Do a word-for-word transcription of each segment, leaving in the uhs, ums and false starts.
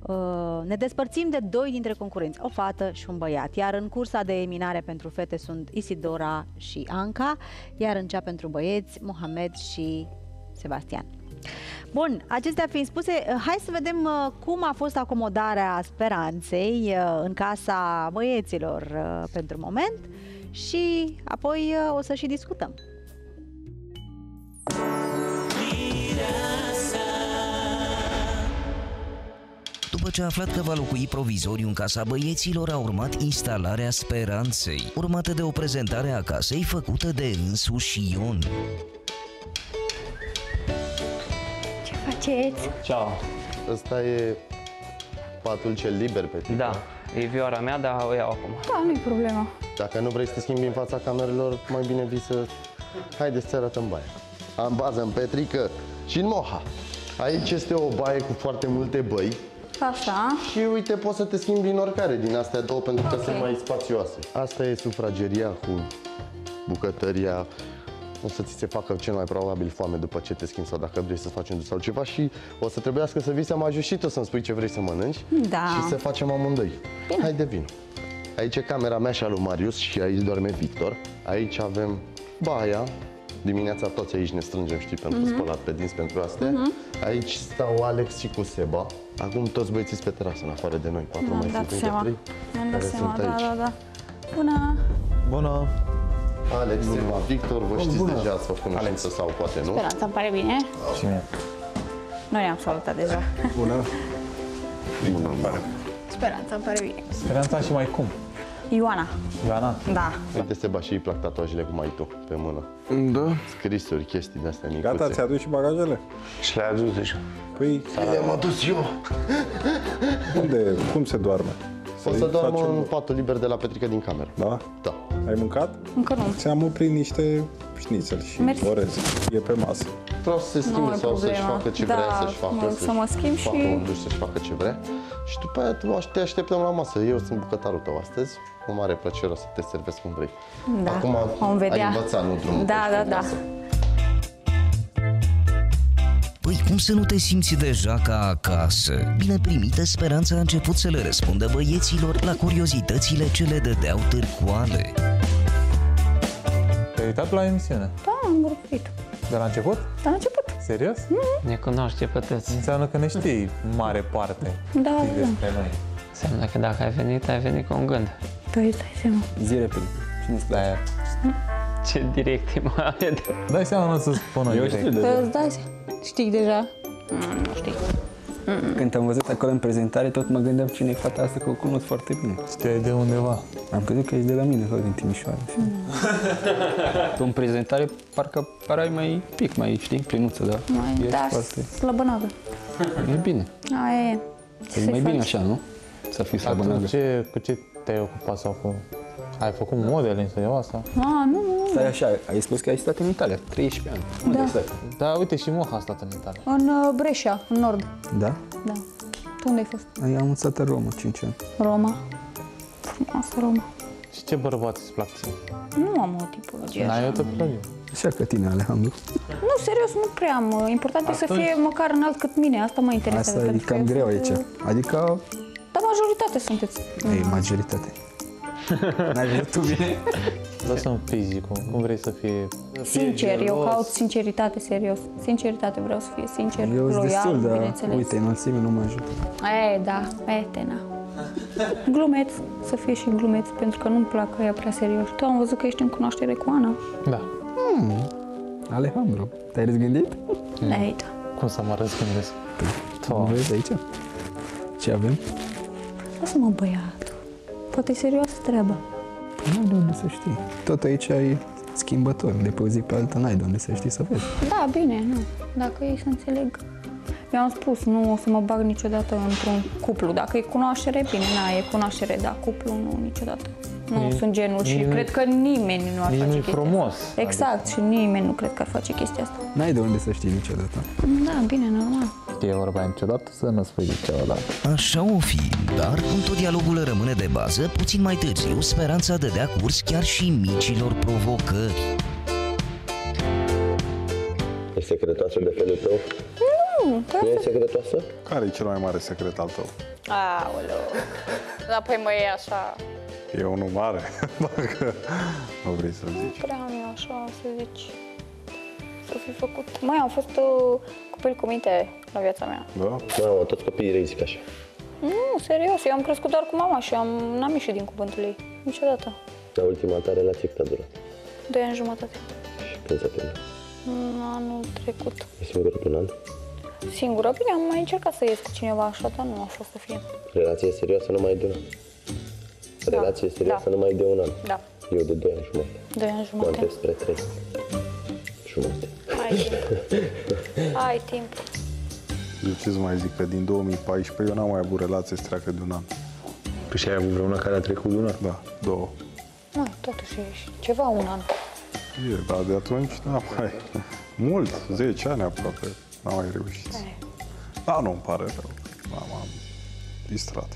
ne despărțim de doi dintre concurenți, o fată și un băiat, iar în cursa de eliminare pentru fete sunt Isidora și Anca, iar în cea pentru băieți, Mohamed și Sebastian. Bun, acestea fiind spuse, hai să vedem cum a fost acomodarea Speranței în casa băieților pentru moment și apoi o să și discutăm. După ce a aflat că va locui provizoriu în casa băieților, a urmat instalarea Speranței, urmată de o prezentare a casei făcută de însuși Ion. Ce faceți? Ciao. Ăsta e patul cel liber, Petrica? Da, e vioara mea, dar o iau acum. Da, nu-i problemă. Dacă nu vrei să te schimbi în fața camerelor, mai bine vii să... Haideți să arătăm baia. Am bază în Petrică și în Moha. Aici este o baie cu foarte multe băi. Așa. Și uite, poți să te schimbi în oricare din astea două, pentru că okay. sunt mai spațioase. Asta e sufrageria cu bucătăria. O să ți se facă cel mai probabil foame după ce te schimbi sau dacă vrei să faci un dus sau ceva și o să trebuiască să vii să mă ajut și tu să-mi spui ce vrei să mănânci da. și să facem amândoi. Bine. Hai de vin. Aici e camera mea și a lui Marius și aici doarme Victor. Aici avem baia. Dimineața toți aici ne strângem, știi, pentru uh-huh. spălat pe dinți, pentru astea. Uh-huh. Aici stau Alex și cu Seba. Acum toți băieții pe terasă, în afară de noi. Patru mai sunt încă trei care sunt aici. Da, da, da. Bună! Bună! Alex, Seba, Victor, vă știți Bună. deja, ați făcut cunoștință sau poate nu? Speranța, îmi pare bine. Și mie. Noi ne-am salutat deja. Bună! Bună, îmi pare. Speranța, îmi pare bine. Speranța și mai cum? Ioana. Ioana? Da. Uite, Seba, și îi plac tatuajele cum ai tu, pe mână. Da. Scrisuri, chestii de-astea micuțe. Gata, ți-ai adus și bagajele? Și le-ai adus deja. Păi... Le-am adus eu! Unde? Cum se doarme? O să doarmă facem... în patul liber de la Petrica din cameră. Da? Da. Ai mâncat? Încă nu. Ți-am oprit niște șnițel și Mersi. orez. E pe masă. Vreau să se schimbe sau să-și facă ce da, vrea să-și facă. Să mă schimb și... facă un duș, să-și facă ce vrea. Și după aia te așteptăm la masă. Eu sunt bucătarul tău astăzi. Cu mare plăcere o să te servesc cum vrei. Da, acum vom vedea. ai învățat, nu drumul. Da, da, da. Păi cum să nu te simți deja ca acasă? Bine primită, Speranța a început să le răspundă băieților la curiozitățile ce le dădeau târcoale. Te-ai uitat la emisiune? Da, am urmărit. De la început? De la început. Serios? Mm-hmm. Ne cunoaște pe toți. Înseamnă că ne știi mare parte da, da. despre noi. Înseamnă că dacă ai venit, ai venit cu un gând. Păi îți dai seama. Zi repede. Cine stă aia? Ce direct e mai Dai seama, nu o să spună Eu direct. știu deja. Păi îți dai seama. Știi deja? Mm, nu știi. Mm-mm. Când te-am văzut acolo în prezentare, tot mă gândeam cine e fata asta, că o cunosc foarte bine. Știai de undeva? Am crezut că ești de la mine sau din Timișoara. Mm. Tu în prezentare parcă parai mai pic, mai știi, plinuță, da? Mai, da, foarte... slăbănagă. E bine. Aia e. E mai bine așa, nu? Să fii slăbănagă. Ce, cu ce te-ai ocupat sau cu... Ai făcut modeling sau eu asta? Ah, nu, nu. Stai așa, ai spus că ai stat în Italia, treisprezece ani. Unde da. ai stat? Da, uite, și Moha a stat în Italia. În uh, Brescia, în nord. Da? Da. Tu unde ai fost? Eu am stat în Roma, cinci ani. Roma. Frumoasă Roma. Și ce bărbați îți plac ție? Nu am o tipologie. N-ai o tipologie? Așa ca tine, Alejandru. Nu, serios, nu prea am. Important e să fie măcar înalt cât mine. Asta mă interesează. Asta e cam greu aici. Adică... Dar majoritate sunteți. Ei, majoritate. N-ai văzut tu bine? Lăsăm fizicul, cum vrei să fie? Sincer, eu caut sinceritate, serios. Sinceritate, vreau să fie sincer, eu loial, destul, dar bineînțeles. uite, înălțime nu mă ajută. E, da, etena. Glumeț, să fie și glumeț, pentru că nu-mi plac că e prea serios. Tu am văzut că ești în cunoaștere cu Ana. Da. Hmm. Alejandro, te-ai răzgândit? Mm. Ei, da. Cum să mă răzgândesc? Păi, vezi aici? Ce avem? Lasă-mă, băiatul. Poate e serioasă treaba. Păi n-ai de unde să știi. Tot aici ai schimbător. De pe o zi pe alta n-ai de unde să știi să vezi. Da, bine, nu. Dacă ei să înțeleg. Mi-am spus, nu o să mă bag niciodată într-un cuplu. Dacă e cunoaștere, bine, na, e cunoaștere, dar cuplu nu, niciodată. Nu e, sunt genul și nu, cred că nimeni nu ar face nu-i chestia frumos. asta. Exact, adică. Și nimeni nu cred că ar face chestia asta. N-ai de unde să știi niciodată. Da, bine, normal. E vorba niciodată să nu spui niciodată. Așa o fi, dar cum tot dialogul rămâne de bază, puțin mai târziu Speranța dădea curs chiar și micilor provocări. E secretașul de felul tău? Nu, Nu, Nu e secretoasă? Care e cel mai mare secret al tău? Aoleu. Dar păi mă e așa... E unul mare, dacă nu vrei să-l Nu zici. prea am eu așa, să zici, să fi făcut. Mai am fost uh, copil cu minte la viața mea. Da? Mamă, toți copiii rei zic așa. Nu, serios, eu am crescut doar cu mama și am, n-am ieșit din cuvântul ei. Niciodată. La ultima ta relație cât a durat? Doi ani jumătate. Și când s-a terminat? În anul trecut. E singură pe un an? Singură? Bine, am mai încercat să ies cu cineva așa, dar nu a fost să fie. Relație serioasă numai de un an? Relație serioasă Da. numai de un an? Da. Eu de doi ani jumătate. Doi ani Mă jumătate. întreb spre trei. Jumătate. Ai timp. Ai timp. Eu ce să mai zic, că din două mii paisprezece eu n-am mai avut relație să treacă de un an. Păi și ai avut vreuna care a trecut de un an? Da, două. Nu, totuși e ceva un an. E, dar de atunci n-am mai... Mult, zece ani aproape, n-am mai reușit. Da, nu, îmi pare rău. M-am am distrat.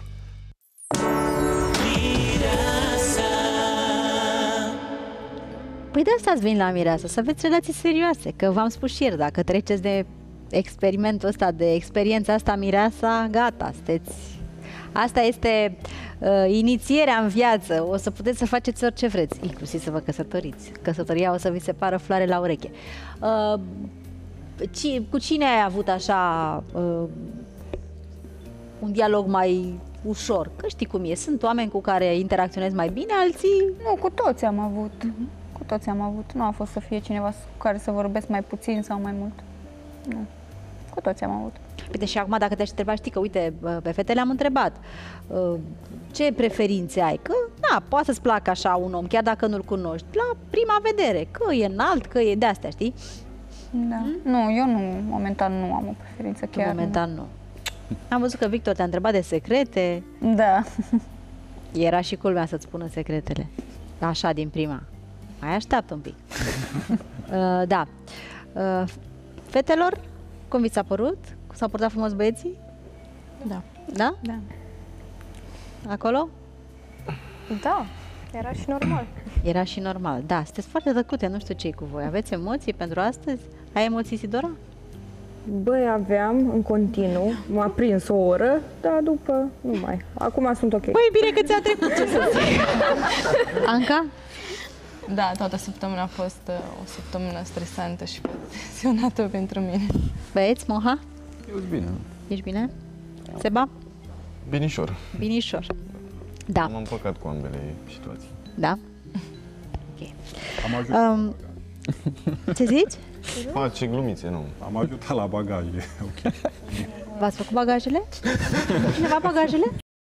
Păi de asta ați venit la Mireasa, să aveți relații serioase, că v-am spus și ieri, dacă treceți de experimentul ăsta, de experiența asta Mireasa, gata, sunteți... Asta este uh, inițierea în viață, o să puteți să faceți orice vreți, inclusiv să vă căsătoriți. Căsătoria o să vi se pară floare la ureche. Uh, ci, cu cine ai avut așa uh, un dialog mai ușor? Că știi cum e, sunt oameni cu care interacționezi mai bine, alții... Nu, cu toți am avut. Cu toți am avut. Nu a fost să fie cineva cu care să vorbesc mai puțin sau mai mult. Nu. Cu toți am avut. Uite, și acum dacă te-aș întreba, știi că, uite, pe fete le-am întrebat uh, ce preferințe ai? Că, da, poate să-ți placă așa un om, chiar dacă nu-l cunoști, la prima vedere, că e înalt, că e de-astea, știi? Da. Mm? Nu, eu nu, momentan nu am o preferință chiar. Momentan nu. Am văzut că Victor te-a întrebat de secrete. Da. Era și culmea să-ți spună secretele. Așa, din prima. Mai așteaptă un pic. uh, da. Uh, fetelor, cum vi s-a părut? S-au purtat frumos băieții? Da. Da? Da. Acolo? Da, era și normal. Era și normal. Da, sunteți foarte tăcute, nu știu ce-i cu voi. Aveți emoții pentru astăzi? Ai emoții, Isidora? Băi, aveam în continuu, m-a prins o oră, dar după nu mai. Acum sunt ok. Băi, bine că ți-a trecut, ce să zic. Anca? Da, toată săptămâna a fost uh, o săptămână stresantă și tensionată pentru mine. Băieți, Moha? Eu sunt bine. Ești bine? Seba? Binișor. Binișor. Da. M-am împăcat cu ambele situații. Da? Ok. Am ajutat um, ce zici? Face glumițe, nu. Am ajutat la bagaje. Okay. V-ați făcut bagajele? Cineva bagajele?